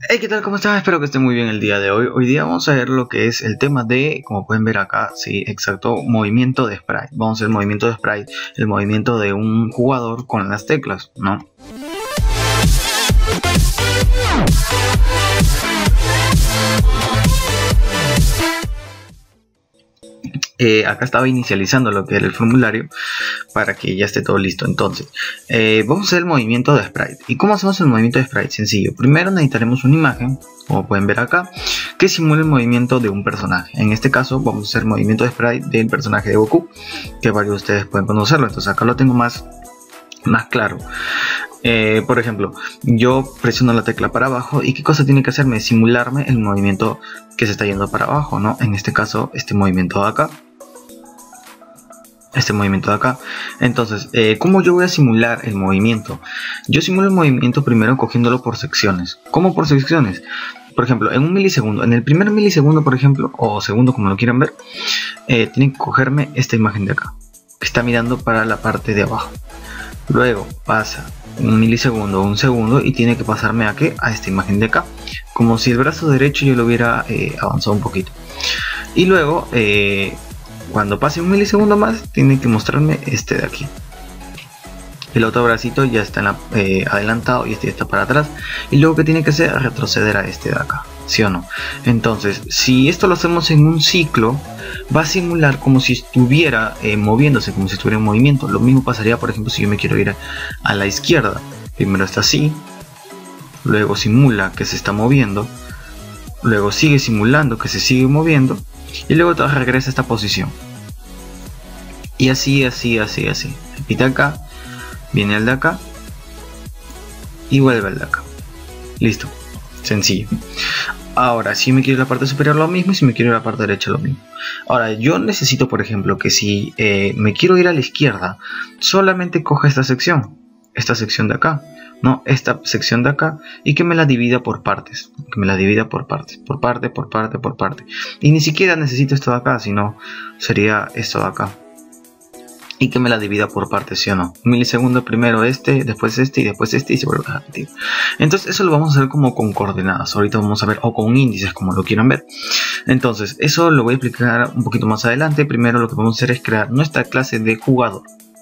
Hey, ¿qué tal? ¿Cómo están? Espero que estén muy bien el día de hoy. Hoy día vamos a ver lo que es el tema de, como pueden ver acá, sí, exacto, movimiento de sprite. Vamos a ver el movimiento de sprite, el movimiento de un jugador con las teclas, ¿no? Acá estaba inicializando lo que era el formulario para que ya esté todo listo. Entonces, vamos a hacer el movimiento de sprite. ¿Y cómo hacemos el movimiento de sprite? Sencillo. Primero necesitaremos una imagen, como pueden ver acá, que simule el movimiento de un personaje. En este caso vamos a hacer el movimiento de sprite del personaje de Goku, que varios de ustedes pueden conocerlo. Entonces acá lo tengo más claro. Por ejemplo, yo presiono la tecla para abajo y ¿qué cosa tiene que hacerme? Simularme el movimiento que se está yendo para abajo, ¿no? En este caso, este movimiento de acá. Entonces, ¿cómo yo voy a simular el movimiento? Yo simulo el movimiento primero cogiéndolo por secciones. ¿Cómo por secciones? Por ejemplo, en un milisegundo, en el primer milisegundo, por ejemplo, o segundo, como lo quieran ver, tienen que cogerme esta imagen de acá, que está mirando para la parte de abajo. Luego pasa un milisegundo o un segundo y tiene que pasarme a ¿qué? A esta imagen de acá, como si el brazo derecho yo lo hubiera avanzado un poquito. Y luego, cuando pase un milisegundo más, tiene que mostrarme este de aquí. El otro bracito ya está adelantado y este ya está para atrás. Y luego, ¿qué tiene que hacer? Retroceder a este de acá, ¿sí o no? Entonces, si esto lo hacemos en un ciclo, va a simular como si estuviera moviéndose, como si estuviera en movimiento. Lo mismo pasaría, por ejemplo, si yo me quiero ir a la izquierda. Primero está así, luego simula que se está moviendo, luego sigue simulando que se sigue moviendo y luego regresa a esta posición. Y así. Repite acá, viene al de acá y vuelve al de acá. Listo, sencillo. Ahora, si me quiero ir a la parte superior lo mismo y si me quiero ir a la parte derecha lo mismo. Ahora, yo necesito, por ejemplo, que si me quiero ir a la izquierda, solamente coja esta sección de acá, ¿no? Esta sección de acá y que me la divida por partes, por parte. Y ni siquiera necesito esto de acá, sino sería esto de acá. Y que me la divida por partes, ¿sí o no? Un milisegundo primero este, después este y después este y se vuelve a repetir. Entonces eso lo vamos a hacer como con coordenadas. Ahorita vamos a ver, o con índices, como lo quieran ver. Entonces eso lo voy a explicar un poquito más adelante. Primero lo que vamos a hacer es crear nuestra clase de jugador.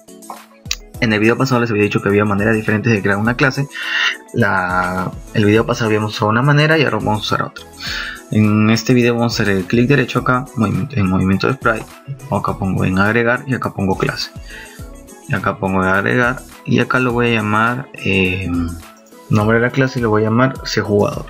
En el video pasado les había dicho que había maneras diferentes de crear una clase. El video pasado habíamos usado una manera y ahora vamos a usar otra. En este video vamos a hacer el clic derecho acá, en movimiento de sprite. Acá pongo en agregar y acá pongo clase. Y acá pongo en agregar y acá lo voy a llamar, nombre de la clase lo voy a llamar cjugador.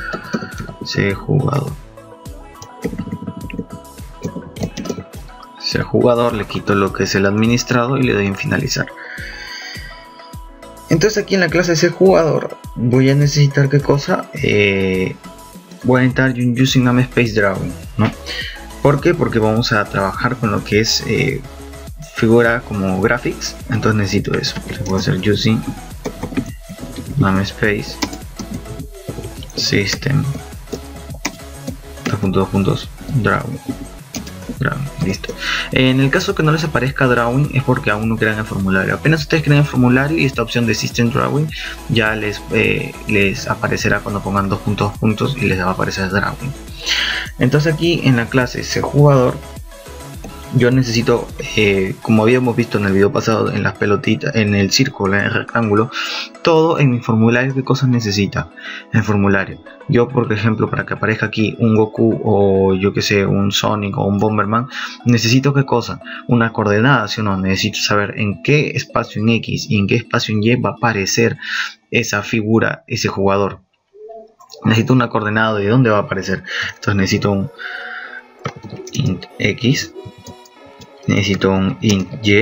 Cjugador, le quito lo que es el administrado y le doy en finalizar. Entonces aquí en la clase cjugador voy a necesitar ¿qué cosa? Voy a necesitar using namespace drawing, ¿no? ¿Por qué? Porque vamos a trabajar con lo que es figura como graphics. Entonces necesito eso. Voy a hacer using namespace system drawing. Listo. En el caso que no les aparezca drawing es porque aún no crean el formulario. Apenas ustedes crean el formulario y esta opción de system drawing ya les aparecerá cuando pongan dos puntos y les va a aparecer drawing. Entonces aquí en la clase cjugador yo necesito, como habíamos visto en el video pasado, en las pelotitas, en el círculo, en el rectángulo, todo en mi formulario. ¿Qué cosas necesita el formulario? Yo, por ejemplo, para que aparezca aquí un Goku o yo que sé, un Sonic o un Bomberman, necesito ¿qué cosa? Una coordenada, ¿sí o no? Necesito saber en qué espacio en X y en qué espacio en Y va a aparecer esa figura, ese jugador. Necesito una coordenada de dónde va a aparecer. Entonces necesito un int X, necesito un int Y.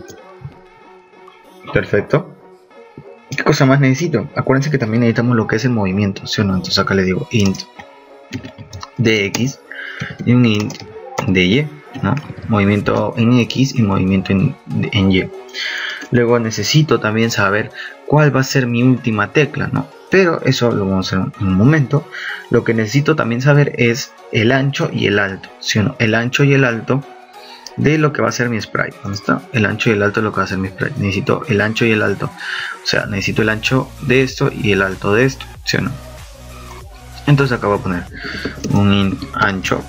Perfecto. ¿Qué cosa más necesito? Acuérdense que también necesitamos lo que es el movimiento, ¿sí o no? Entonces acá le digo int de X y un int de Y, ¿no? Movimiento en X y movimiento en Y. Luego necesito también saber cuál va a ser mi última tecla, ¿no? Pero eso lo vamos a hacer en un momento. Lo que necesito también saber es el ancho y el alto, ¿sí o no? El ancho y el alto de lo que va a ser mi sprite. ¿Dónde está? El ancho y el alto de lo que va a ser mi sprite. Necesito el ancho y el alto. O sea, necesito el ancho de esto y el alto de esto, ¿sí o no? Entonces acá voy a poner un int ancho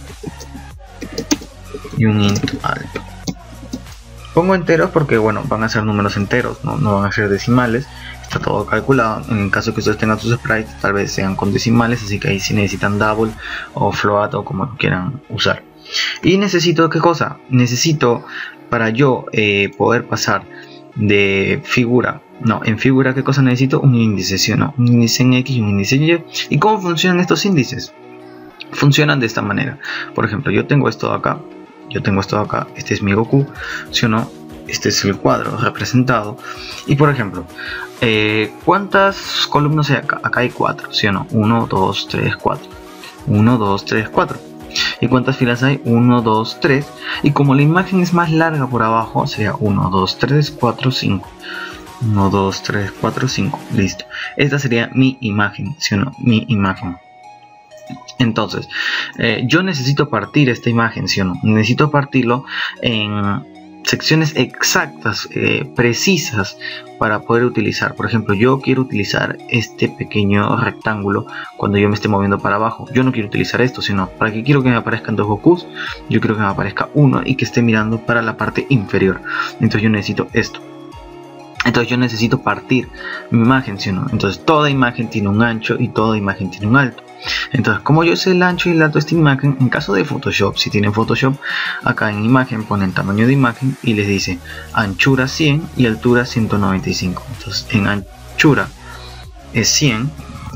y un int alto. Pongo enteros porque bueno, van a ser números enteros, no van a ser decimales. Está todo calculado. En el caso que ustedes tengan sus sprites, tal vez sean con decimales, así que ahí sí necesitan double o float o como quieran usar. Y necesito, ¿qué cosa? Necesito, para yo poder pasar de figura, en figura, ¿qué cosa necesito? Un índice, ¿sí o no? Un índice en X y un índice en Y. ¿Y cómo funcionan estos índices? Funcionan de esta manera. Por ejemplo, yo tengo esto de acá, este es mi Goku, ¿sí o no? Este es el cuadro representado. Y por ejemplo, ¿cuántas columnas hay acá? Acá hay 4, ¿sí o no? 1, 2, 3, 4. 1, 2, 3, 4. ¿Y cuántas filas hay? 1, 2, 3. Y como la imagen es más larga por abajo, sería 1, 2, 3, 4, 5. 1, 2, 3, 4, 5. Listo. Esta sería mi imagen, ¿sí o no? Mi imagen. Entonces, yo necesito partir esta imagen, ¿sí o no? Necesito partirlo en secciones exactas, precisas, para poder utilizar. Por ejemplo, yo quiero utilizar este pequeño rectángulo cuando yo me esté moviendo para abajo. Yo no quiero utilizar esto, sino para que quiero que me aparezcan dos Gokus, yo quiero que me aparezca uno y que esté mirando para la parte inferior. Entonces yo necesito esto. Entonces yo necesito partir mi imagen, ¿sí o no? Entonces toda imagen tiene un ancho y toda imagen tiene un alto. Entonces, como yo sé el ancho y el alto de esta imagen, en caso de Photoshop, si tienen Photoshop, acá en imagen ponen tamaño de imagen y les dice anchura 100 y altura 195. Entonces en anchura es 100.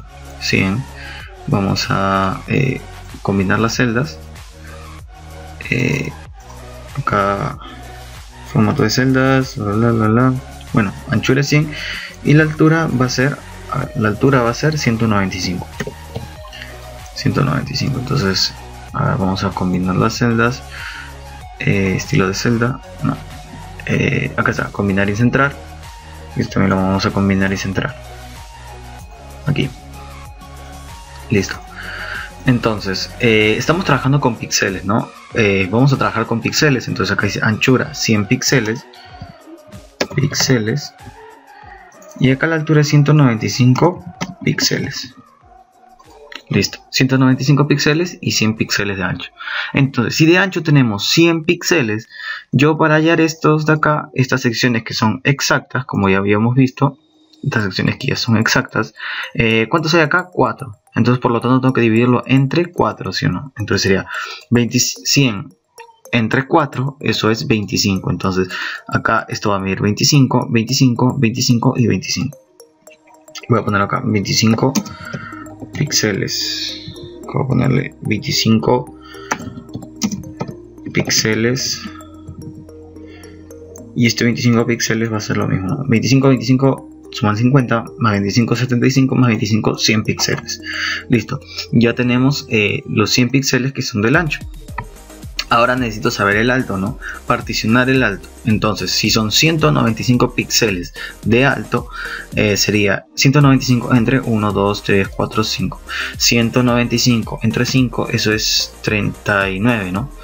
Vamos a combinar las celdas. Acá formato de celdas, bueno, anchura es 100 y la altura va a ser 195. 195. Entonces, a ver, vamos a combinar las celdas. Estilo de celda, no. Acá está, combinar y centrar. Y esto también lo vamos a combinar y centrar. Aquí. Listo. Entonces, estamos trabajando con píxeles, ¿no? Vamos a trabajar con píxeles. Entonces acá dice anchura 100 píxeles. Y acá la altura es 195 píxeles. Listo, 195 píxeles y 100 píxeles de ancho. Entonces, si de ancho tenemos 100 píxeles, yo para hallar estos de acá, estas secciones que son exactas, como ya habíamos visto, estas secciones que ya son exactas, ¿cuántos hay acá? 4. Entonces, por lo tanto, tengo que dividirlo entre 4, ¿sí o no? Entonces sería 100 entre 4, eso es 25. Entonces, acá esto va a medir 25, 25, 25 y 25. Voy a poner acá 25 píxeles. Voy a ponerle 25 píxeles. Y este 25 píxeles va a ser lo mismo. 25, 25 suman 50, más 25, 75, más 25, 100 píxeles. Listo. Ya tenemos los 100 píxeles que son del ancho. Ahora necesito saber el alto, ¿no? Particionar el alto. Entonces, si son 195 píxeles de alto, sería 195 entre 1, 2, 3, 4, 5. 195 entre 5, eso es 39, ¿no?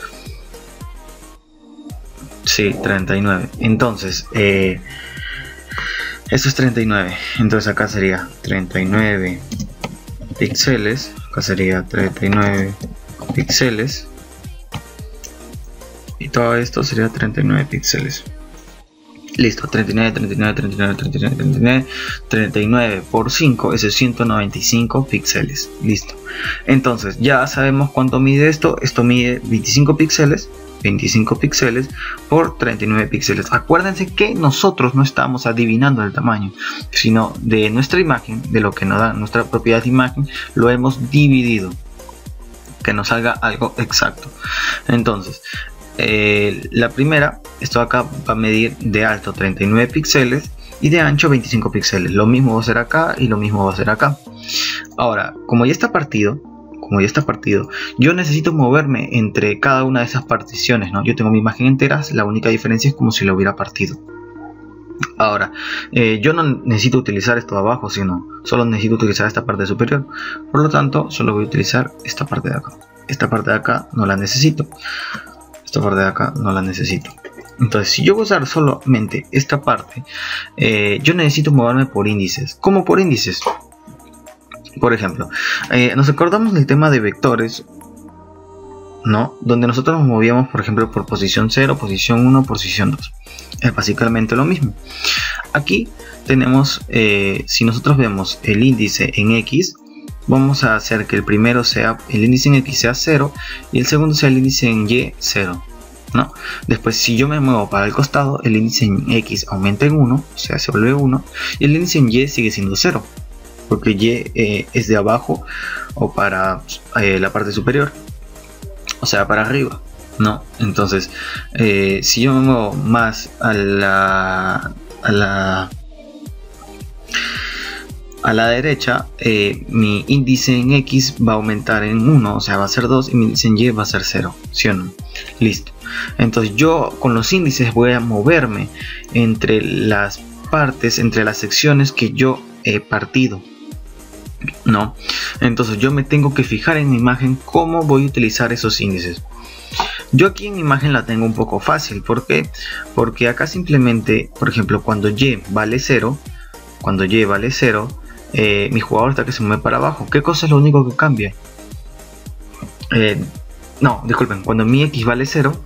Sí, 39. Entonces, eso es 39. Entonces acá sería 39 píxeles. Acá sería 39 píxeles. Y todo esto sería 39 píxeles. Listo, 39, 39, 39, 39, 39, 39 por 5, eso es 195 píxeles. Listo. Entonces, ya sabemos cuánto mide esto. Esto mide 25 píxeles. 25 píxeles por 39 píxeles. Acuérdense que nosotros no estamos adivinando el tamaño, sino de nuestra imagen, de lo que nos da nuestra propiedad de imagen, lo hemos dividido. Que nos salga algo exacto. Entonces, la primera, esto acá va a medir de alto 39 píxeles y de ancho 25 píxeles. Lo mismo va a ser acá y lo mismo va a ser acá. Ahora, como ya está partido, yo necesito moverme entre cada una de esas particiones, ¿no? Yo tengo mi imagen entera, la única diferencia es como si lo hubiera partido. Ahora, yo no necesito utilizar esto de abajo, sino solo necesito utilizar esta parte superior. Por lo tanto, solo voy a utilizar esta parte de acá. Esta parte de acá no la necesito. Esta parte de acá no la necesito. Entonces, si yo voy a usar solamente esta parte, yo necesito moverme por índices. ¿Cómo por índices? Por ejemplo, nos acordamos del tema de vectores, ¿no? Donde nosotros nos movíamos, por ejemplo, por posición 0, posición 1, posición 2. Es básicamente lo mismo. Aquí tenemos, si nosotros vemos el índice en X, vamos a hacer que el primero sea, el índice en X sea 0 y el segundo sea el índice en Y 0, ¿no? Después, si yo me muevo para el costado, el índice en X aumenta en 1, o sea, se vuelve 1, y el índice en Y sigue siendo 0, porque Y es de abajo o para la parte superior, o sea, para arriba, ¿no? Entonces, si yo me muevo más a la derecha, mi índice en X va a aumentar en 1, o sea, va a ser 2, y mi índice en Y va a ser 0, ¿sí o no? Listo. Entonces yo con los índices voy a moverme entre las partes, entre las secciones que yo he partido, ¿no? Entonces yo me tengo que fijar en mi imagen cómo voy a utilizar esos índices. Yo aquí en mi imagen la tengo un poco fácil. ¿Por qué? Porque acá simplemente, por ejemplo, cuando Y vale 0, mi jugador está que se mueve para abajo. ¿Qué cosa es lo único que cambia? No, disculpen, cuando mi X vale 0,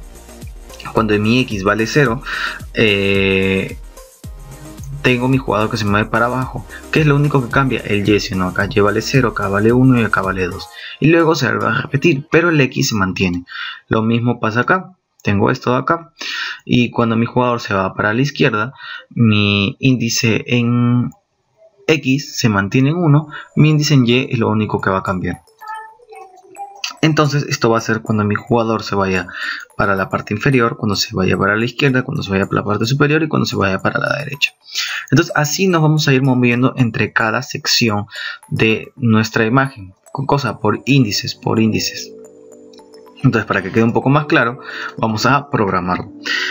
tengo mi jugador que se mueve para abajo. ¿Qué es lo único que cambia? El Y, ¿no? Acá Y vale 0, acá vale 1 y acá vale 2. Y luego se va a repetir, pero el X se mantiene. Lo mismo pasa acá. Tengo esto de acá. Y cuando mi jugador se va para la izquierda, mi índice en X se mantiene en 1. Mi índice en Y es lo único que va a cambiar. Entonces esto va a ser cuando mi jugador se vaya para la parte inferior, cuando se vaya para la izquierda, cuando se vaya para la parte superior y cuando se vaya para la derecha. Entonces así nos vamos a ir moviendo entre cada sección de nuestra imagen, con cosas por índices, Entonces, para que quede un poco más claro, vamos a programarlo.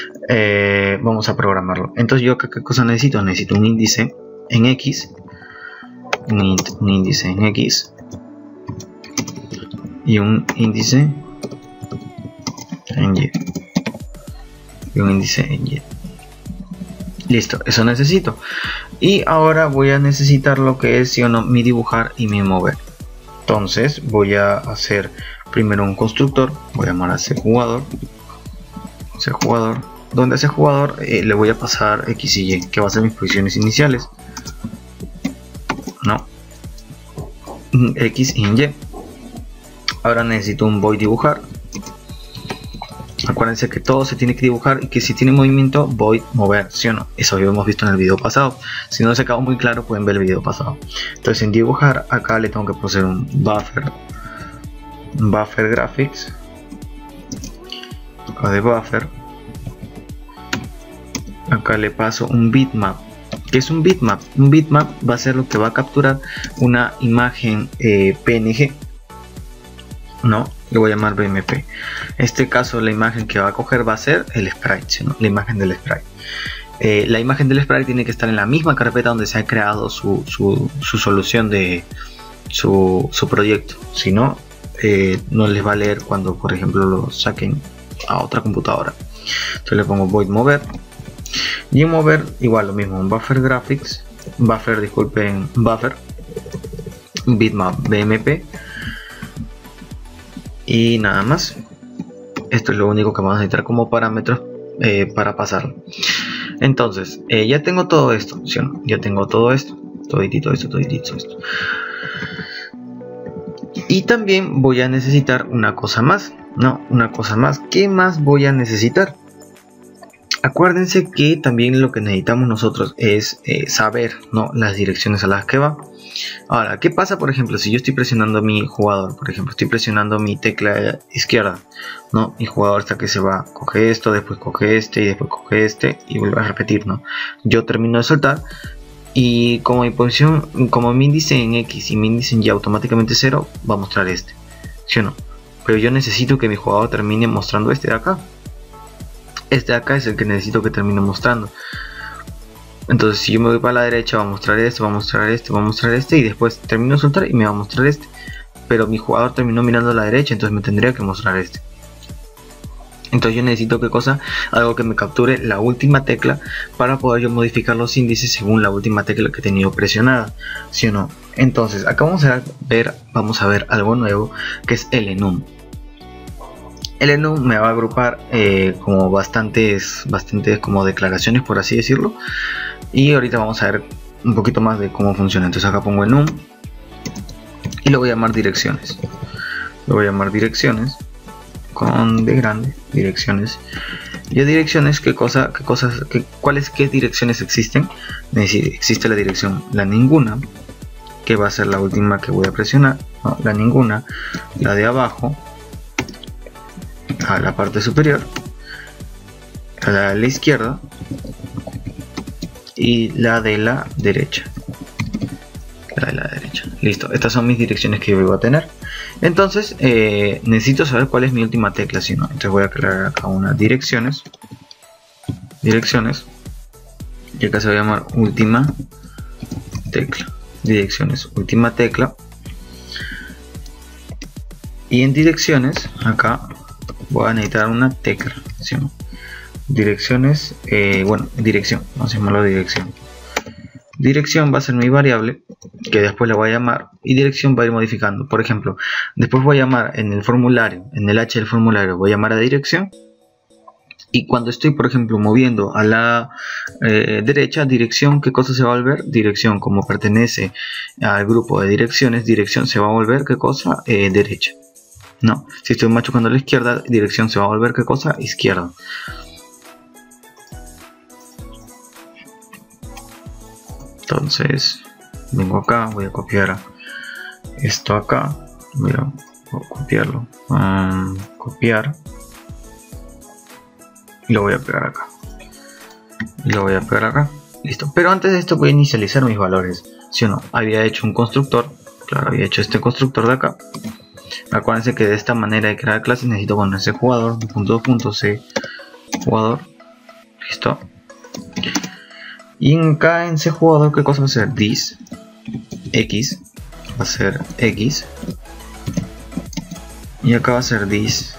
Entonces yo, ¿qué cosa necesito? Necesito un índice en X, un índice en X y un índice en Y. Listo, eso necesito. Y ahora voy a necesitar lo que es, sí o no, mi dibujar y mi mover. Entonces voy a hacer primero un constructor. Voy a llamar a cjugador. Donde a ese jugador le voy a pasar X y Y, que va a ser mis posiciones iniciales. No. X y Y. Ahora necesito un void dibujar. Acuérdense que todo se tiene que dibujar y que si tiene movimiento void mover, ¿sí o no? Eso lo hemos visto en el video pasado. Si no se acabó muy claro, pueden ver el video pasado. Entonces en dibujar, acá le tengo que poner un buffer graphics. Acá de buffer. Acá le paso un bitmap. ¿Qué es un bitmap? Un bitmap va a ser lo que va a capturar una imagen PNG. No, le voy a llamar BMP. En este caso la imagen que va a coger va a ser el sprite, ¿no? La imagen del sprite. La imagen del sprite tiene que estar en la misma carpeta donde se ha creado su solución de su proyecto. Si no, no les va a leer cuando, por ejemplo, lo saquen a otra computadora. Entonces le pongo void mover. Y en mover igual lo mismo, un buffer graphics, buffer bitmap BMP. Y nada más. Esto es lo único que vamos a necesitar como parámetros para pasarlo. Entonces, ya tengo todo esto, ¿sí o no? Ya tengo todo esto, toditito esto. Y también voy a necesitar una cosa más, ¿Qué más voy a necesitar? Acuérdense que también lo que necesitamos nosotros es saber, ¿no? Las direcciones a las que va. Ahora, ¿qué pasa, por ejemplo, si yo estoy presionando a mi jugador? Por ejemplo, estoy presionando mi tecla izquierda, ¿no? Mi jugador está que se va, coge esto, después coge este y después coge este y vuelve a repetir, ¿no? Yo termino de soltar y como mi posición, como mi índice en X y mi índice en Y automáticamente 0, va a mostrar este, ¿sí o no? Pero yo necesito que mi jugador termine mostrando este de acá. Este de acá es el que necesito que termine mostrando. Entonces si yo me voy para la derecha va a mostrar este, va a mostrar este y después termino de soltar y me va a mostrar este. Pero mi jugador terminó mirando a la derecha, entonces me tendría que mostrar este. Entonces yo necesito ¿qué cosa? Algo que me capture la última tecla para poder yo modificar los índices según la última tecla que he tenido presionada, ¿sí o no? Entonces acá vamos a ver algo nuevo, que es el enum. El enum me va a agrupar como bastantes como declaraciones, por así decirlo, y ahorita vamos a ver un poquito más de cómo funciona. Entonces acá pongo enum y lo voy a llamar direcciones. Lo voy a llamar direcciones con D grande, direcciones. Y a direcciones, ¿qué direcciones existen? Es decir, existe la dirección la ninguna, que va a ser la última que voy a presionar, no, la ninguna, la de abajo a la parte superior, a la izquierda y la de la derecha. Listo, estas son mis direcciones que yo voy a tener. Entonces necesito saber cuál es mi última tecla, si no. Entonces voy a crear acá una direcciones, y acá se va a llamar última tecla, direcciones, última tecla. Y en direcciones acá voy a necesitar una tecla, ¿sí? Direcciones, bueno, dirección, vamos a llamarlo dirección. Dirección va a ser mi variable, que después la voy a llamar, y dirección va a ir modificando. Por ejemplo, después voy a llamar en el formulario, en el H del formulario, voy a llamar a dirección. Y cuando estoy, por ejemplo, moviendo a la derecha, dirección, ¿qué cosa se va a volver? Dirección, como pertenece al grupo de direcciones, dirección se va a volver, ¿qué cosa? Derecha. No, si estoy machucando a la izquierda, dirección se va a volver, ¿qué cosa? Izquierda. Entonces vengo acá, voy a copiar esto acá, voy a copiarlo, copiar, y lo voy a pegar acá, listo. Pero antes de esto voy a inicializar mis valores, ¿sí o no? Había hecho un constructor, claro, había hecho este constructor de acá. Acuérdense que de esta manera de crear clases necesito poner ese jugador, .c jugador, listo. Y acá en ese jugador, ¿qué cosa va a ser? This x va a ser x, y acá va a ser this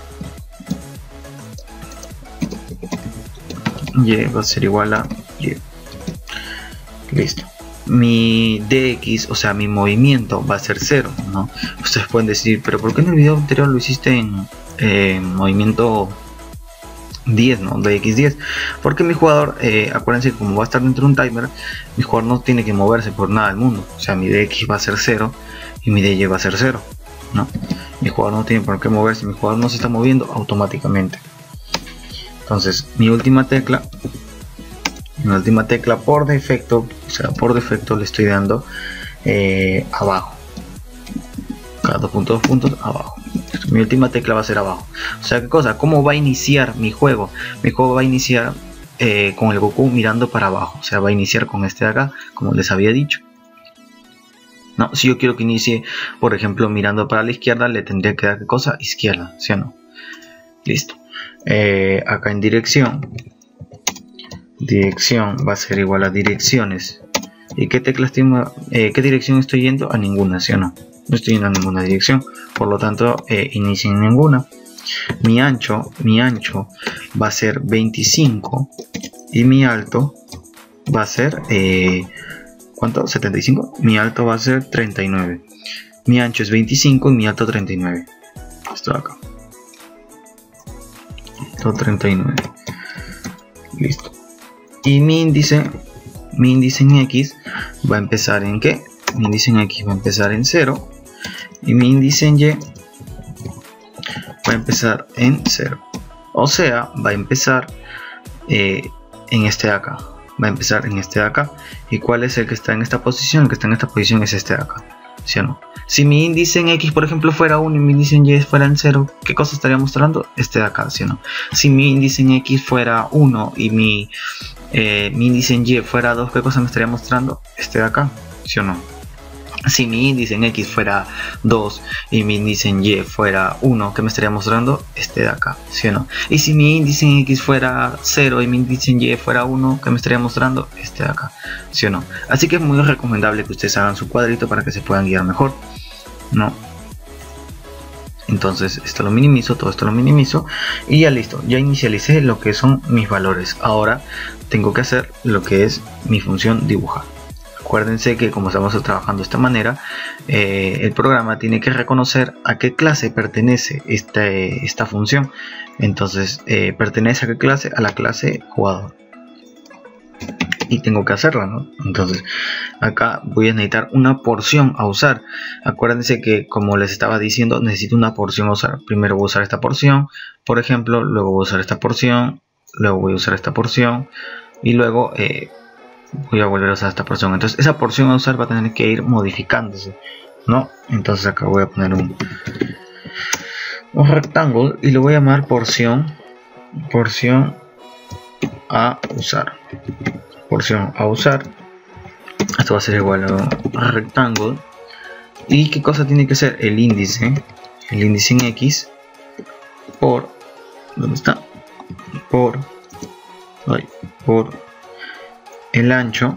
y va a ser igual a y. Listo. Mi dx, o sea mi movimiento, va a ser 0, ¿no? Ustedes pueden decir, pero ¿por qué en el video anterior lo hiciste en movimiento 10, ¿no? De x10? Porque mi jugador, acuérdense que como va a estar dentro de un timer, mi jugador no tiene que moverse por nada del mundo. O sea, mi dx va a ser 0 y mi dy va a ser 0, ¿no? Mi jugador no tiene por qué moverse, mi jugador no se está moviendo automáticamente. Entonces mi última tecla por defecto, o sea, por defecto le estoy dando abajo, cada 2 puntos abajo. Mi última tecla va a ser abajo. O sea, ¿qué cosa? ¿Cómo va a iniciar mi juego? Mi juego va a iniciar con el Goku mirando para abajo. O sea, va a iniciar con este de acá, como les había dicho. No, si yo quiero que inicie, por ejemplo, mirando para la izquierda, le tendría que dar, ¿qué cosa? Izquierda, ¿sí o no? Listo. Acá en dirección va a ser igual a direcciones. ¿Y qué tecla qué dirección estoy yendo? A ninguna, ¿sí o no? No estoy yendo a ninguna dirección, por lo tanto inicio en ninguna. Mi ancho va a ser 25 y mi alto va a ser ¿cuánto? 75. Mi alto va a ser 39. Mi ancho es 25 y mi alto 39. Esto de acá, alto 39. Listo. Y mi índice en X va a empezar en ¿qué? Mi índice en X va a empezar en 0 y mi índice en Y va a empezar en 0. O sea, va a empezar en este de acá. Va a empezar en este de acá. ¿Y cuál es el que está en esta posición? El que está en esta posición es este de acá, ¿sí o no? Si mi índice en X, por ejemplo, fuera 1 y mi índice en Y fuera en 0, ¿qué cosa estaría mostrando? Este de acá, ¿sí o no? Si mi índice en X fuera 1 y mi índice en Y fuera 2, ¿qué cosa me estaría mostrando? Este de acá, ¿sí o no? Si mi índice en X fuera 2 y mi índice en Y fuera 1, ¿qué me estaría mostrando? Este de acá, ¿sí o no? Y si mi índice en X fuera 0 y mi índice en Y fuera 1, ¿qué me estaría mostrando? Este de acá, ¿sí o no? Así que es muy recomendable que ustedes hagan su cuadrito para que se puedan guiar mejor, ¿no? Entonces esto lo minimizo, todo esto lo minimizo y ya listo, ya inicialicé lo que son mis valores. Ahora tengo que hacer lo que es mi función dibujar. Acuérdense que como estamos trabajando de esta manera, el programa tiene que reconocer a qué clase pertenece esta función. Entonces, pertenece a qué clase, a la clase jugador. Y tengo que hacerla, ¿no? Entonces, acá voy a necesitar una porción a usar. Acuérdense que, como les estaba diciendo, necesito una porción a usar. Primero voy a usar esta porción, por ejemplo, luego voy a usar esta porción, luego voy a usar esta porción y luego voy a volver a usar esta porción. Entonces, esa porción a usar va a tener que ir modificándose, ¿no? Entonces, acá voy a poner un rectángulo y lo voy a llamar porción a usar. Porción a usar. Esto va a ser igual a rectángulo. ¿Y qué cosa tiene que ser? El índice en X por, ¿dónde está? Por el ancho,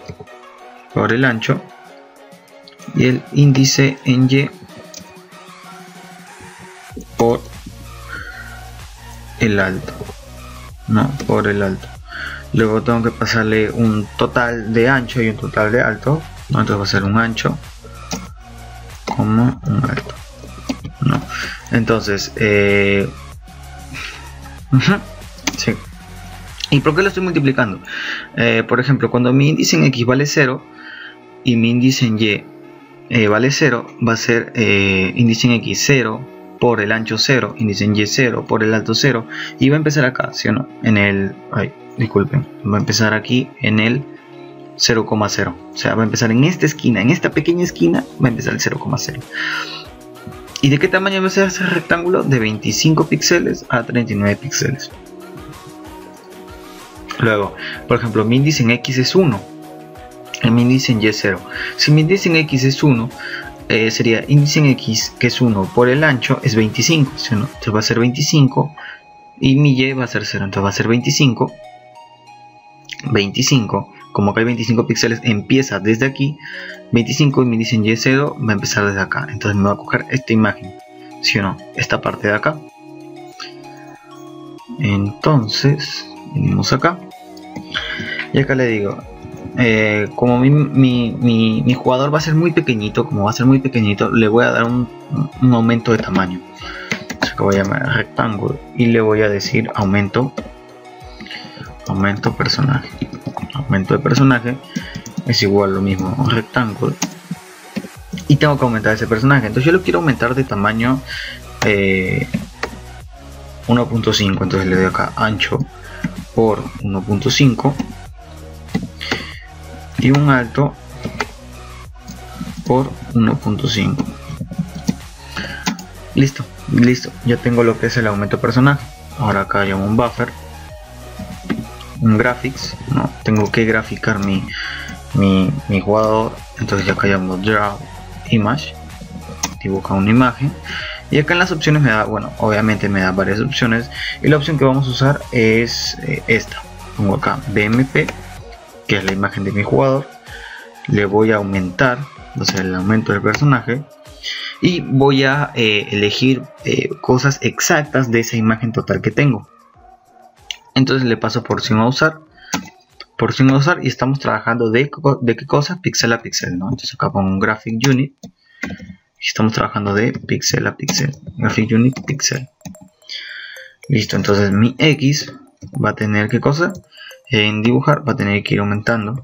y el índice en Y por el alto, no, por el alto. Luego tengo que pasarle un total de ancho y un total de alto, ¿no? Entonces va a ser un ancho como un alto, ¿no? Entonces, sí. ¿Y por qué lo estoy multiplicando? Por ejemplo, cuando mi índice en X vale 0 y mi índice en Y vale 0, va a ser índice en X 0 por el ancho 0, índice en Y 0 por el alto 0, y va a empezar acá, ¿sí o no? En el, disculpen, va a empezar aquí en el 0,0, o sea, va a empezar en esta esquina, en esta pequeña esquina va a empezar el 0,0. ¿Y de qué tamaño va a ser ese rectángulo? De 25 píxeles a 39 píxeles. Luego, por ejemplo, mi índice en X es 1 y mi índice en Y es 0. Si mi índice en X es 1, sería índice en X, que es 1 por el ancho, es 25, ¿sí o no? Entonces va a ser 25 y mi Y va a ser 0, entonces va a ser 25. Como acá hay 25 píxeles, empieza desde aquí 25 y mi índice en Y 0 va a empezar desde acá. Entonces me va a coger esta imagen, ¿sí o no? Esta parte de acá. Entonces venimos acá y acá le digo, como mi jugador va a ser muy pequeñito, le voy a dar un aumento de tamaño. Así que voy a llamar rectángulo y le voy a decir aumento personaje. Aumento de personaje es igual a lo mismo, un rectángulo, y tengo que aumentar ese personaje. Entonces yo lo quiero aumentar de tamaño 1.5, entonces le doy acá ancho por 1.5 y un alto por 1.5. listo, ya tengo lo que es el aumento personaje. Ahora acá llamo un buffer, un graphics, no, tengo que graficar mi jugador. Entonces ya acá llamo draw image, dibuja una imagen, y acá en las opciones me da, bueno, obviamente me da varias opciones, y la opción que vamos a usar es esta. Pongo acá BMP, que es la imagen de mi jugador, le voy a aumentar, o sea, el aumento del personaje, y voy a elegir cosas exactas de esa imagen total que tengo. Entonces le paso porción a usar, y estamos trabajando de qué cosa, píxel a píxel, ¿no? Entonces acá pongo un graphic unit y estamos trabajando de píxel a píxel, graphic unit píxel. Listo, entonces mi X va a tener qué cosa, en dibujar va a tener que ir aumentando,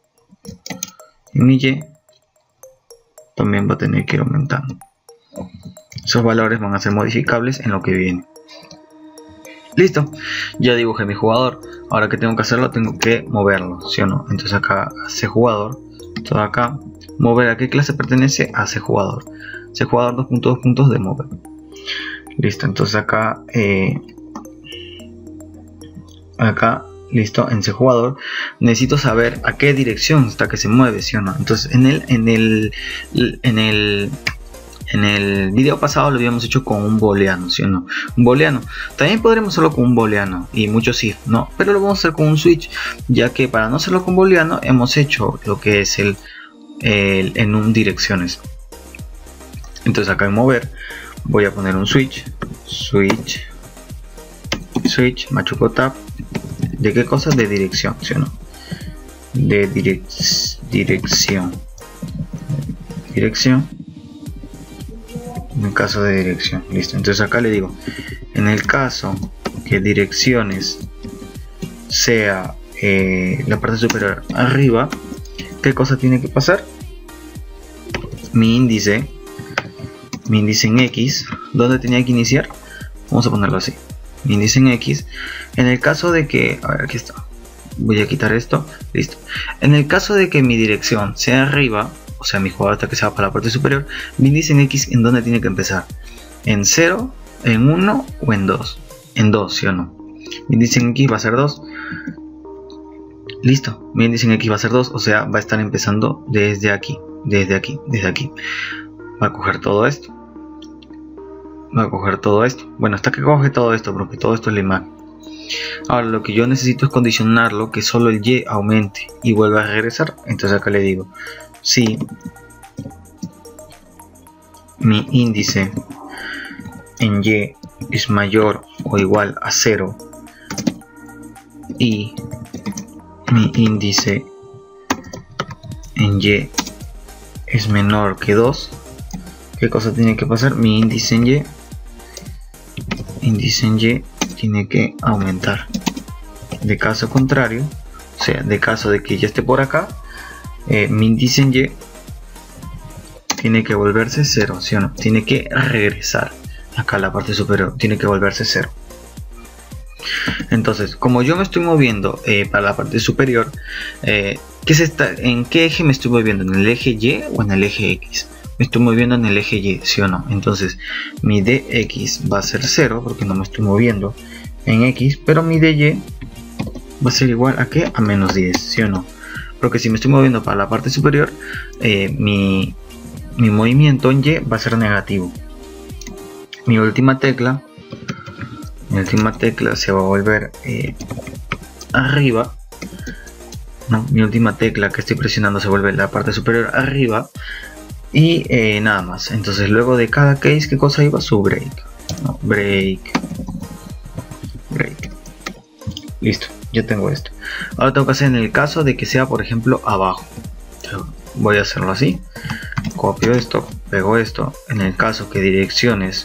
y mi Y también va a tener que ir aumentando. Esos valores van a ser modificables en lo que viene. Listo, ya dibujé mi jugador. Ahora que tengo que hacerlo, tengo que moverlo, ¿sí o no? Entonces acá C jugador, todo acá, mover a qué clase pertenece, a C jugador. C jugador 2.2 puntos de mover. Listo, entonces acá listo, en C jugador necesito saber a qué dirección está que se mueve, ¿sí o no? Entonces en el video pasado lo habíamos hecho con un booleano, ¿sí o no? Un booleano. También podremos hacerlo con un booleano y muchos if, ¿no? Pero lo vamos a hacer con un switch, ya que para no hacerlo con booleano hemos hecho lo que es el en un direcciones. Entonces acá en mover voy a poner un switch machuco tab. ¿De qué cosa? De dirección, ¿sí o no? De dirección. En el caso de dirección, listo. Entonces acá le digo, en el caso que direcciones sea la parte superior arriba, ¿qué cosa tiene que pasar? Mi índice en X, ¿dónde tenía que iniciar? Vamos a ponerlo así, mi índice en X. En el caso de que, a ver, aquí está, voy a quitar esto, listo. En el caso de que mi dirección sea arriba, o sea mi jugador hasta que sea para la parte superior, mi índice en X, ¿en dónde tiene que empezar? ¿En 0, en 1 o en 2? En 2, ¿sí o no? Mi índice en X va a ser 2. Listo, mi índice en X va a ser 2, o sea, va a estar empezando desde aquí. Va a coger todo esto. Bueno, hasta que coge todo esto, porque todo esto es la imagen. Ahora lo que yo necesito es condicionarlo, que solo el Y aumente y vuelva a regresar. Entonces acá le digo, si mi índice en Y es mayor o igual a 0 y mi índice en Y es menor que 2, ¿qué cosa tiene que pasar? Mi índice en Y tiene que aumentar. De caso contrario, o sea, de caso de que ya esté por acá, mi índice en Y tiene que volverse 0, ¿sí o no? Tiene que regresar acá a la parte superior, tiene que volverse 0. Entonces, como yo me estoy moviendo para la parte superior, ¿en qué eje me estoy moviendo? ¿En el eje Y o en el eje X? Me estoy moviendo en el eje Y, ¿sí o no? Entonces, mi dx va a ser 0 porque no me estoy moviendo en X, pero mi dy va a ser igual a ¿qué? A menos 10, ¿sí o no? Porque si me estoy moviendo para la parte superior, mi movimiento en Y va a ser negativo. Mi última tecla se va a volver arriba. No, mi última tecla que estoy presionando se vuelve la parte superior arriba. Y nada más. Entonces luego de cada case, ¿qué cosa iba? Su break. No, break. Listo, ya tengo esto. Ahora tengo que hacer en el caso de que sea, por ejemplo, abajo. Voy a hacerlo así. Copio esto, pego esto. En el caso que direcciones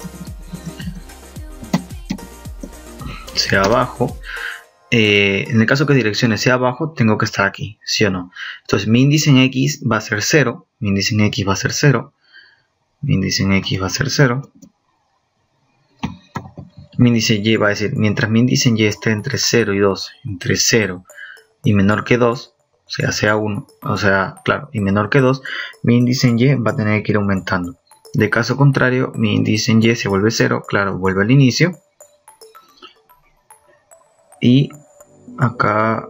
sea abajo, en el caso que direcciones sea abajo, tengo que estar aquí, ¿sí o no? Entonces mi índice en X va a ser 0, mi índice en X va a ser 0, mi índice en X va a ser 0, mi índice Y va a decir, mientras mi índice en Y esté entre 0 y 2, entre 0 y menor que 2, o sea 1, o sea, claro, y menor que 2, mi índice en Y va a tener que ir aumentando. De caso contrario, mi índice en Y se vuelve 0, claro, vuelve al inicio. Y acá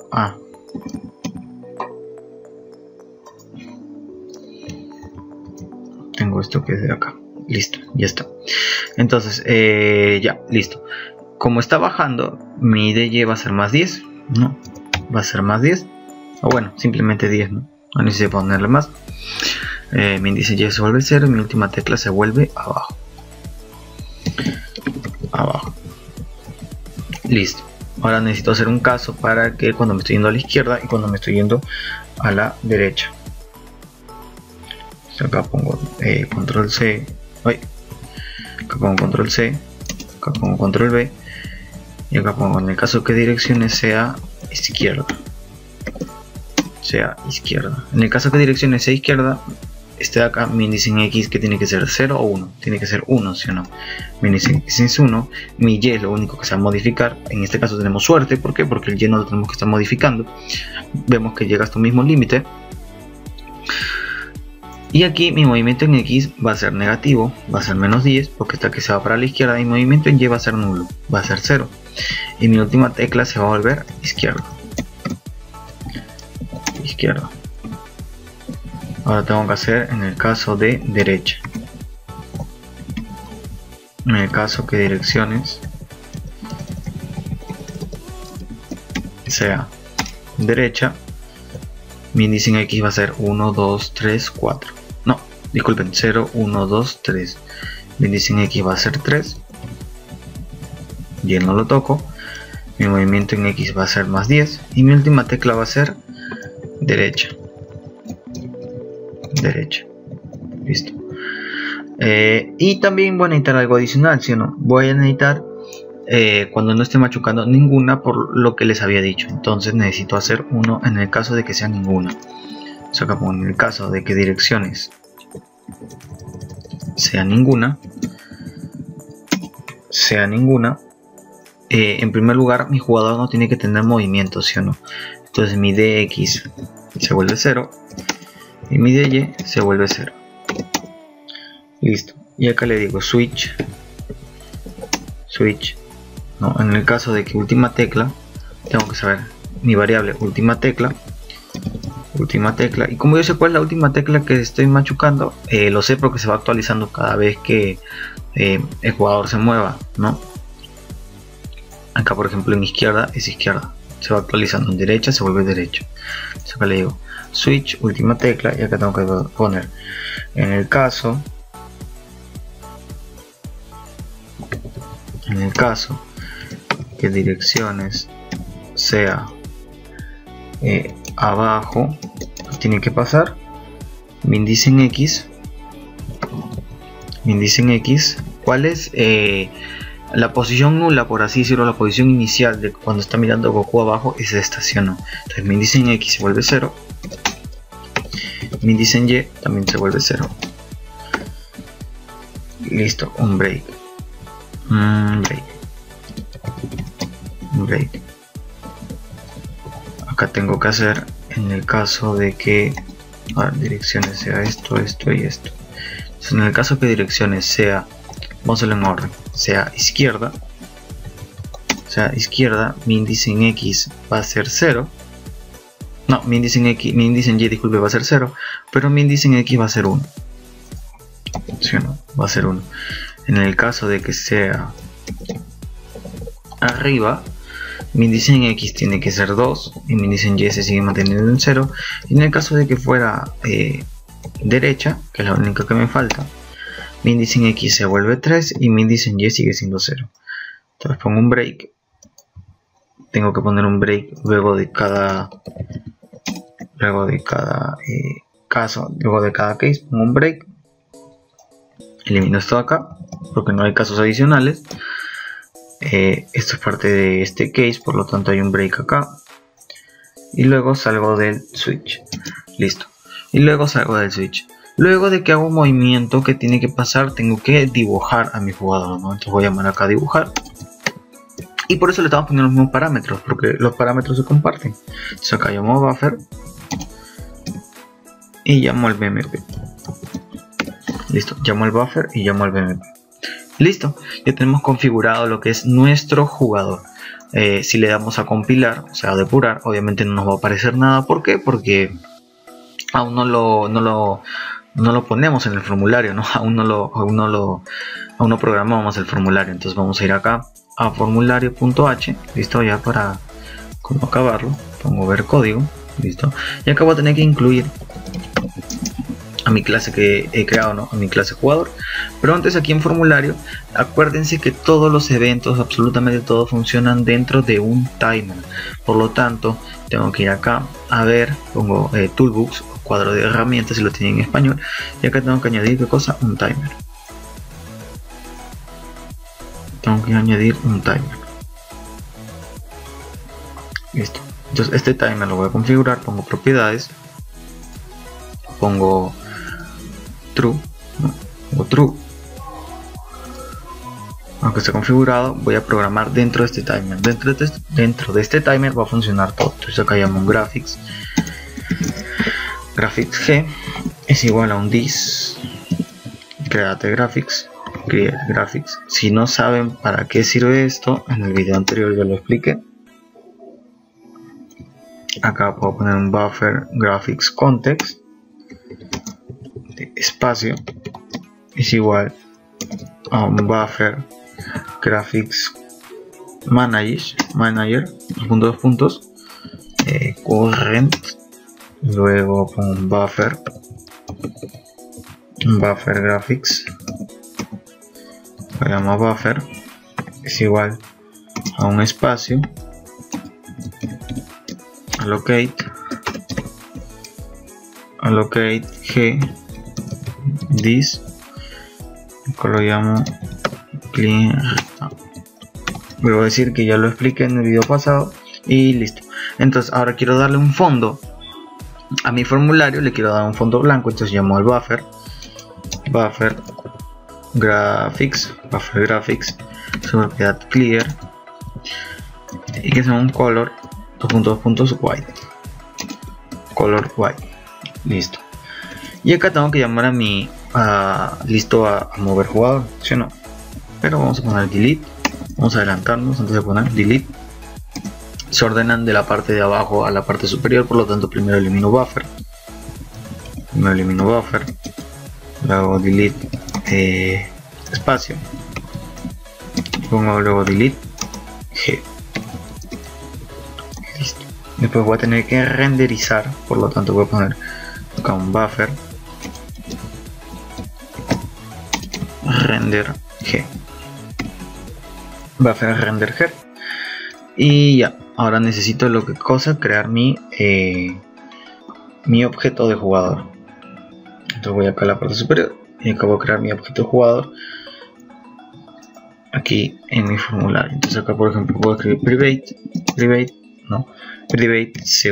tengo esto que es de acá, listo, ya está. Entonces ya, listo. Como está bajando, mi dy va a ser más 10, no, va a ser más 10, o bueno, simplemente 10, no necesito ponerle más. Mi índice y se vuelve 0 y mi última tecla se vuelve abajo. Listo. Ahora necesito hacer un caso para que cuando me estoy yendo a la izquierda y cuando me estoy yendo a la derecha. Acá pongo control C, acá pongo control C, acá pongo control B y acá pongo en el caso que direcciones sea izquierda. En el caso que direcciones sea izquierda, este de acá, mi índice en X que tiene que ser 0 o 1, tiene que ser 1, ¿sí o no? Mi índice en X es 1, mi Y es lo único que se va a modificar. En este caso tenemos suerte, ¿por qué? Porque el Y no lo tenemos que estar modificando. Vemos que llega hasta un mismo límite. Y aquí mi movimiento en X va a ser negativo, va a ser menos 10, porque hasta que se va para la izquierda, y mi movimiento en Y va a ser nulo, va a ser 0. Y mi última tecla se va a volver izquierda. Ahora tengo que hacer en el caso de derecha. En el caso que direcciones sea derecha, mi índice en X va a ser 1, 2, 3, 4. No, disculpen, 0, 1, 2, 3. Mi índice en X va a ser 3. Y no lo toco. Mi movimiento en X va a ser más 10. Y mi última tecla va a ser derecha. derecha. Listo. Y también voy a necesitar algo adicional, ¿sí o no? Voy a necesitar cuando no esté machucando ninguna, por lo que les había dicho. Entonces necesito hacer uno en el caso de que sea ninguna. O sea, como en el caso de que direcciones sea ninguna, en primer lugar mi jugador no tiene que tener movimiento, ¿sí o no? Entonces mi dx se vuelve 0 y mi dy se vuelve 0. Listo. Y acá le digo switch. No, en el caso de que última tecla, tengo que saber mi variable última tecla. Y como yo sé cuál es la última tecla que estoy machucando, lo sé porque se va actualizando cada vez que el jugador se mueva, ¿no? Acá por ejemplo en izquierda es izquierda, se va actualizando, en derecha se vuelve derecho. Entonces acá le digo switch última tecla y acá tengo que poner en el caso que direcciones sea abajo, tiene que pasar mi índice en X. ¿Cuál es la posición nula, por así decirlo? La posición inicial de cuando está mirando Goku abajo es esta, ¿sí o no? Entonces mi índice en X se vuelve 0, mi índice en Y también se vuelve 0. Listo, un break. Acá tengo que hacer, en el caso de que direcciones sea esto y esto. Entonces, en el caso que direcciones sea, vamos a hacerlo en orden, sea izquierda, mi índice en X va a ser 0. No, mi índice en Y, disculpe, va a ser 0, pero mi índice en X va a ser 1. ¿Sí o no? Va a ser 1. En el caso de que sea arriba, mi índice en X tiene que ser 2 y mi índice en Y se sigue manteniendo en 0. Y en el caso de que fuera derecha, que es la única que me falta, mi índice en X se vuelve 3 y mi índice en Y sigue siendo 0. Entonces pongo un break. Tengo que poner un break luego de cada case, pongo un break. Elimino esto de acá porque no hay casos adicionales. Esto es parte de este case, por lo tanto hay un break acá. Y luego salgo del switch. Listo. Y luego salgo del switch. Luego de que hago un movimiento que tiene que pasar, tengo que dibujar a mi jugador, ¿no? Entonces voy a llamar acá a dibujar. Y por eso le estamos poniendo los mismos parámetros, porque los parámetros se comparten. Entonces acá llamo buffer y llamo al BMP. Listo, llamo al buffer y llamo al BMP. Listo, ya tenemos configurado lo que es nuestro jugador. Si le damos a compilar, o sea a depurar, obviamente no nos va a aparecer nada. ¿Por qué? Porque aún no lo ponemos en el formulario, ¿no? Aún no programamos el formulario. Entonces vamos a ir acá a formulario.h. Listo, ya para como acabarlo, pongo ver código. Listo, y acá voy a tener que incluir a mi clase que he creado, ¿no? A mi clase jugador. Pero antes, aquí en formulario, acuérdense que todos los eventos, absolutamente todos, funcionan dentro de un timer. Por lo tanto, tengo que ir acá a ver, pongo toolbox, cuadro de herramientas, si lo tienen en español, y acá tengo que añadir, ¿qué cosa? Un timer. Tengo que añadir un timer. Listo. Entonces este timer lo voy a configurar, pongo propiedades, pongo true, ¿no? Pongo true. Aunque esté configurado, voy a programar dentro de este timer. Dentro de este timer va a funcionar todo. Entonces acá llamo un graphics g es igual a un this create graphics. Si no saben para qué sirve esto, en el video anterior ya lo expliqué. Acá puedo poner un buffer graphics context de espacio es igual a un buffer graphics manager dos puntos current, luego pongo un buffer graphics, lo llamo buffer, es igual a un espacio allocate g this, lo llamo clean. Voy a decir que ya lo expliqué en el video pasado y listo. Entonces ahora quiero darle un fondo a mi formulario, le quiero dar un fondo blanco, entonces llamo al buffer graphics, su propiedad clear, y que sea un color white, color white. Listo. Y acá tengo que llamar a mi listo a mover jugador, ¿sí o no? Pero vamos a poner delete, vamos a adelantarnos antes de poner delete. Se ordenan de la parte de abajo a la parte superior, por lo tanto primero elimino buffer, luego delete espacio, pongo luego delete g. Listo. Después voy a tener que renderizar, por lo tanto voy a poner acá un buffer render g, y ya. Ahora necesito crear mi objeto de jugador. Entonces voy acá a la parte superior y acabo de crear mi objeto de jugador aquí en mi formulario. Entonces acá, por ejemplo, puedo escribir private c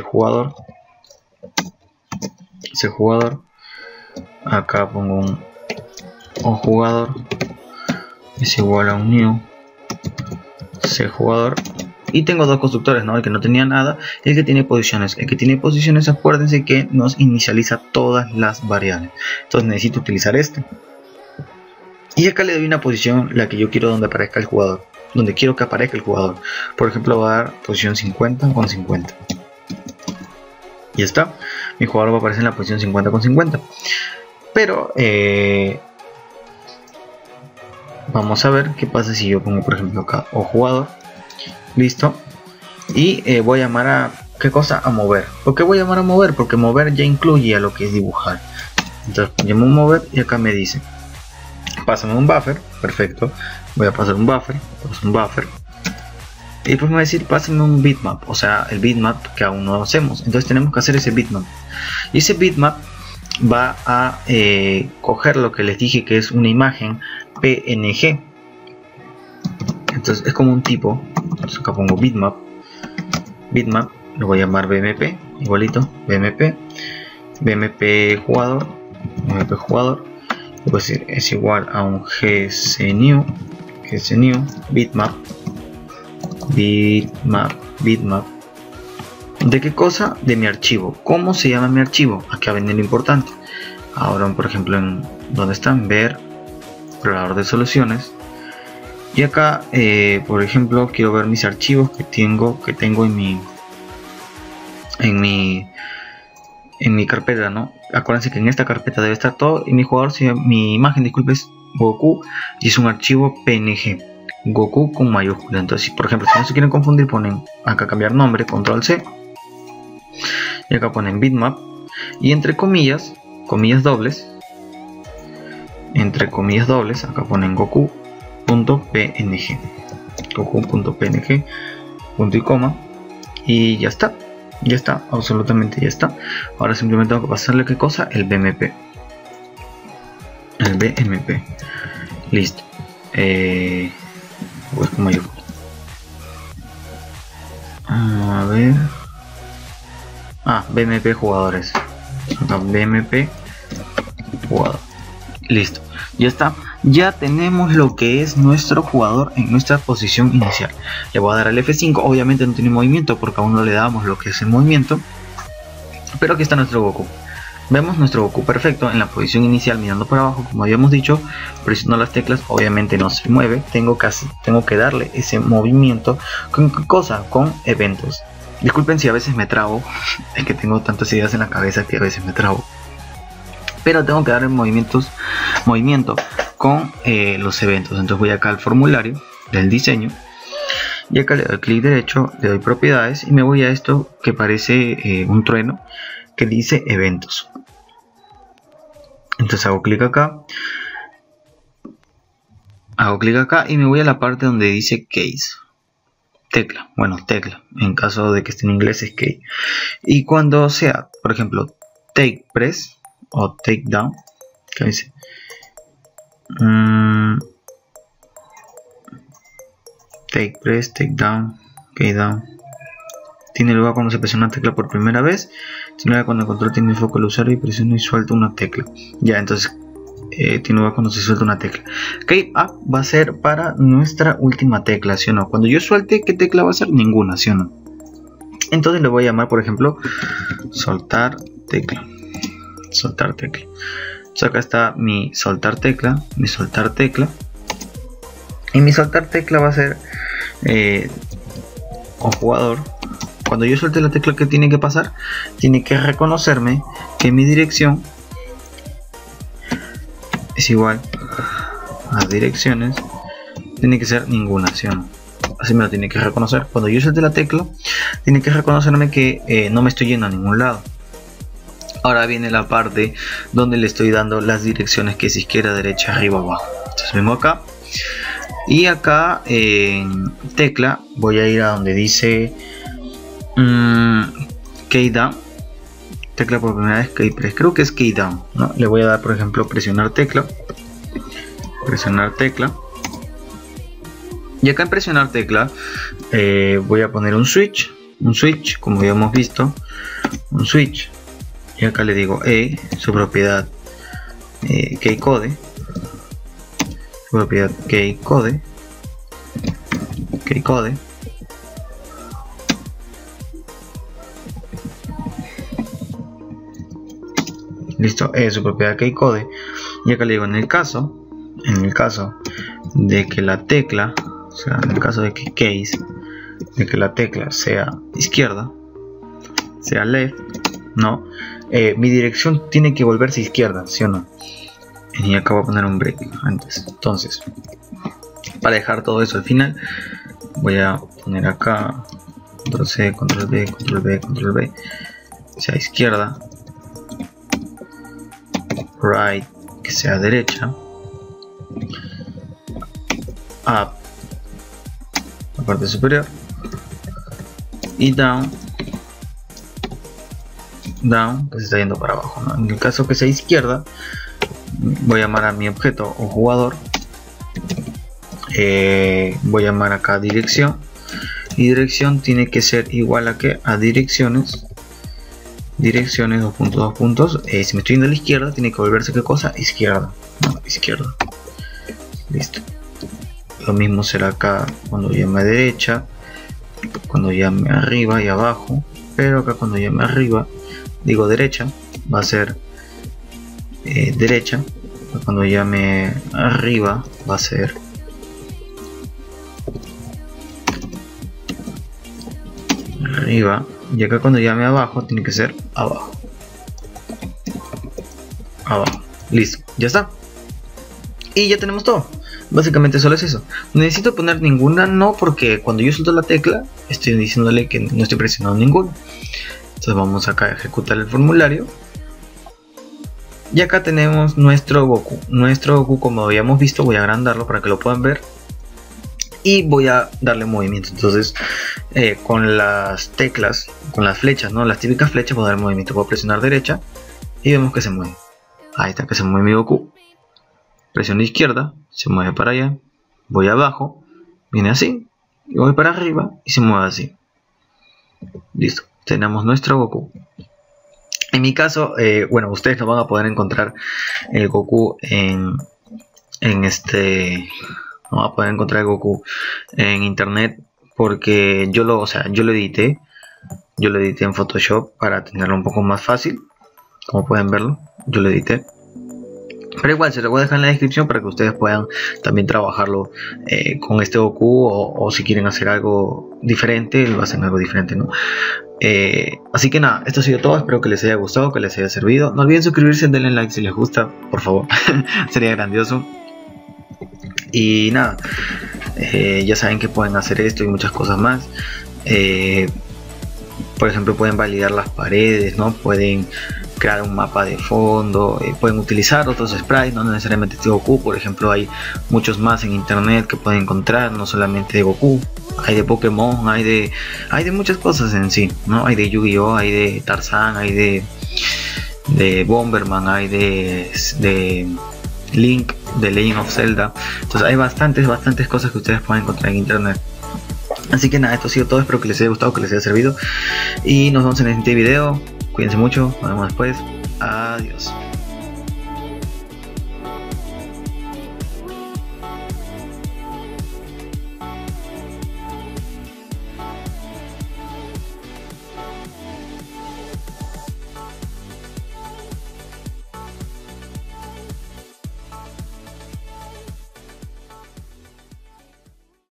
jugador. Acá pongo un jugador es igual a un new c jugador. Y tengo dos constructores, ¿no? El que no tenía nada y el que tiene posiciones. El que tiene posiciones, acuérdense que nos inicializa todas las variables. Entonces necesito utilizar este. Y acá le doy una posición, la que yo quiero donde aparezca el jugador. Donde quiero que aparezca el jugador. Por ejemplo, voy a dar posición 50 con 50. Y ya está. Mi jugador va a aparecer en la posición 50 con 50. Pero, vamos a ver qué pasa si yo pongo, por ejemplo, acá o jugador. Listo. Y voy a llamar a ¿qué cosa? A mover. ¿Por qué voy a llamar a mover? Porque mover ya incluye a lo que es dibujar. Entonces llamo mover y acá me dice pásame un buffer. Perfecto. Voy a pasar un buffer. Y después me va a decir pásame un bitmap. O sea, el bitmap que aún no hacemos. Entonces tenemos que hacer ese bitmap. Y ese bitmap va a coger lo que les dije que es una imagen PNG. Entonces es como un tipo. Entonces acá pongo bitmap, lo voy a llamar BMP, igualito, BMP jugador, voy a decir es igual a un GCNew, bitmap. ¿De qué cosa? De mi archivo. ¿Cómo se llama mi archivo? Acá viene lo importante. Ahora, por ejemplo, en donde están, ver, explorador de soluciones. Y acá, por ejemplo, quiero ver mis archivos que tengo en mi carpeta, ¿no? Acuérdense que en esta carpeta debe estar todo y mi jugador, mi imagen, disculpe, es Goku y es un archivo PNG. Goku con mayúscula. Entonces, por ejemplo, si no se quieren confundir, ponen acá cambiar nombre, control C, y acá ponen bitmap y entre comillas dobles, acá ponen Goku.png, punto y coma, y ya está, absolutamente ya está. Ahora simplemente tengo que pasarle qué cosa, el BMP, listo. Pues con mayúscula, a ver, BMP jugadores, acá BMP jugador, listo, ya está. Ya tenemos lo que es nuestro jugador en nuestra posición inicial. Le voy a dar al F5, obviamente no tiene movimiento porque aún no le damos lo que es el movimiento, pero aquí está nuestro Goku. Vemos nuestro Goku perfecto en la posición inicial mirando para abajo, como habíamos dicho, presionando las teclas, obviamente no se mueve. Tengo que darle ese movimiento. ¿Con qué cosa? Con eventos. Disculpen si a veces me trabo, es que tengo tantas ideas en la cabeza que a veces me trabo. Pero tengo que dar movimiento con los eventos. Entonces voy acá al formulario del diseño y acá le doy clic derecho, le doy propiedades y me voy a esto que parece un trueno que dice eventos. Entonces hago clic acá y me voy a la parte donde dice case, tecla, en caso de que esté en inglés es key. Y cuando sea, por ejemplo, take press o take down. ¿Qué dice? Take press, take down, key down. Tiene lugar cuando se presiona una tecla por primera vez. Tiene lugar cuando el control tiene el foco del usuario y presiona y suelta una tecla. Ya, entonces tiene lugar cuando se suelta una tecla. Key up va a ser para nuestra última tecla, ¿sí o no? Cuando yo suelte, ¿qué tecla va a ser? Ninguna, ¿sí o no? Entonces le voy a llamar, por ejemplo, soltar tecla. Soltar tecla. Entonces acá está mi soltar tecla. Mi soltar tecla. Y mi soltar tecla va a ser o jugador. Cuando yo suelte la tecla, que tiene que pasar, tiene que reconocerme que mi dirección es igual a direcciones, tiene que ser ninguna, ¿sí o no? Así me lo tiene que reconocer. Cuando yo suelte la tecla, tiene que reconocerme que no me estoy yendo a ningún lado. Ahora viene la parte donde le estoy dando las direcciones, que es izquierda, derecha, arriba, abajo. Entonces vengo acá y acá en tecla voy a ir a donde dice key down. Tecla por primera vez, key press, creo que es key down, ¿no? Le voy a dar, por ejemplo, presionar tecla. Presionar tecla. Y acá en presionar tecla voy a poner un switch, como ya hemos visto, un switch. Y acá le digo su propiedad key code, su propiedad key code. Listo, su propiedad key code. Y acá le digo, en el caso de que la tecla, o sea, en el caso de que case, de que la tecla sea izquierda, sea left, no, mi dirección tiene que volverse izquierda, ¿sí o no? Y acá voy a poner un break antes. Entonces, para dejar todo eso al final, voy a poner acá control C, control B, control B, control B, sea izquierda, right, que sea derecha, up, la parte superior, y down, que se está yendo para abajo, ¿no? En el caso que sea izquierda, voy a llamar a mi objeto o jugador, voy a llamar acá dirección, y dirección tiene que ser igual a que a direcciones, dos puntos, si me estoy yendo a la izquierda, tiene que volverse ¿qué cosa? Izquierda, no, izquierda. Listo. Lo mismo será acá cuando llame a derecha, cuando llame arriba y abajo, pero acá cuando llame arriba, digo derecha, va a ser derecha, cuando llame arriba va a ser arriba, y acá cuando llame abajo tiene que ser abajo. Listo, ya está. Y ya tenemos todo. Básicamente solo es eso. Necesito poner ninguna, no, porque cuando yo suelto la tecla estoy diciéndole que no estoy presionando ninguna. Entonces vamos acá a ejecutar el formulario. Y acá tenemos nuestro Goku. Nuestro Goku, como habíamos visto, voy a agrandarlo para que lo puedan ver. Y voy a darle movimiento. Entonces con las teclas, con las flechas, ¿no? Las típicas flechas, voy a dar movimiento. Voy a presionar derecha y vemos que se mueve. Ahí está, que se mueve mi Goku. Presiono izquierda, se mueve para allá. Voy abajo, viene así. Y voy para arriba y se mueve así. Listo, tenemos nuestro Goku. En mi caso, bueno, ustedes no van a poder encontrar el Goku en no van a poder encontrar el Goku en internet, porque yo lo edité en Photoshop para tenerlo un poco más fácil. Como pueden verlo, yo lo edité. Pero igual se lo voy a dejar en la descripción para que ustedes puedan también trabajarlo con este Goku, o si quieren hacer algo diferente, lo hacen algo diferente, ¿no? Así que nada, esto ha sido todo. Espero que les haya gustado, que les haya servido. No olviden suscribirse, denle like si les gusta, por favor. Sería grandioso. Y nada, ya saben que pueden hacer esto y muchas cosas más. Por ejemplo, pueden validar las paredes, ¿no? Pueden crear un mapa de fondo, pueden utilizar otros sprites, no necesariamente de Goku. Por ejemplo, hay muchos más en internet que pueden encontrar, no solamente de Goku, hay de Pokémon, hay de muchas cosas en sí, ¿no? Hay de Yu-Gi-Oh, hay de Tarzan, hay de Bomberman, hay de Link, de Legend of Zelda. Entonces hay bastantes cosas que ustedes pueden encontrar en internet. Así que nada, esto ha sido todo, espero que les haya gustado, que les haya servido y nos vemos en el siguiente video. Cuídense mucho, nos vemos después, adiós.